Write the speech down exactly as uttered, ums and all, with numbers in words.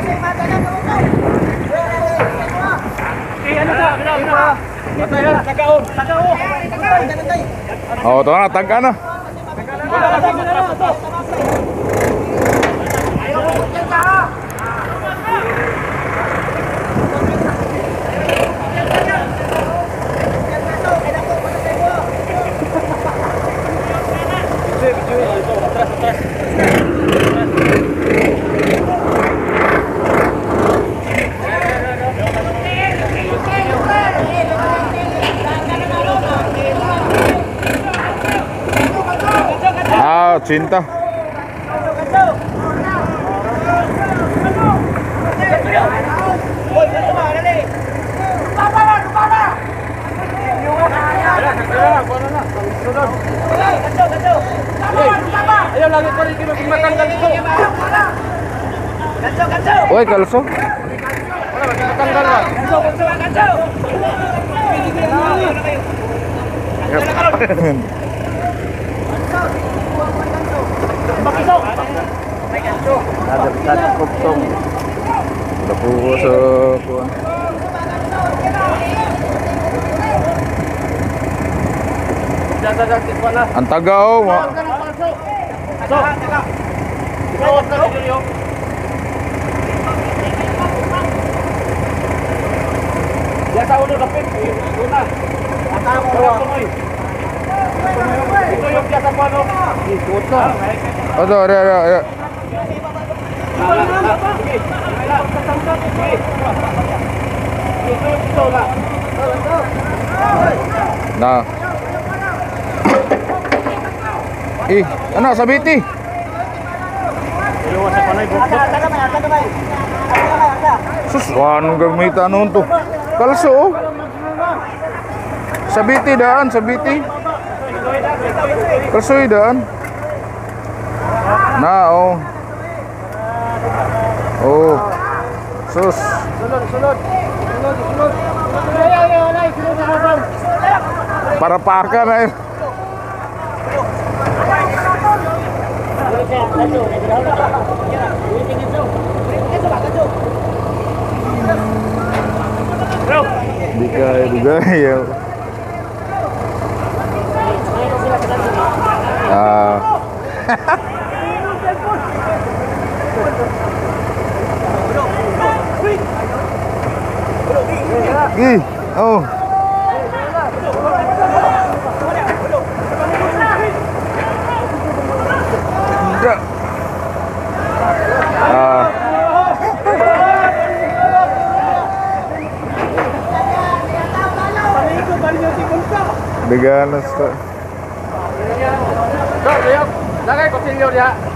Oh, tuh na tagka na. Ah, cinta. Ayo lagi ko rin makan kalso. Kalso, kalso. Oi, kalso. Wala ba matanggal na? Kalso, kalso, kalso. Bakso. May kalso. Ada besar kuptong. Udah puas kuan. Ang tagaw mo. So, ikaw na video. Ya sa ulo dapat una. Ata mo tuloy. Ito yung biasa po ano. Ikot na. Odo, ada ada ada. Nah. Ih, anak sabiti. Sus, anu gamitan untuk kalso. Sabiti daan, sabiti. Kalso daan. Nah, oh. Oh. Sus. Sulod, sulod. Sulod, sulod. Ayo, ayo, ayo, sulod. Para pakan ay. Bigay, bigay ya. Ah. Ih, oh. Enggak. Ah. Deganas tuh. Lagay ko silyo diha.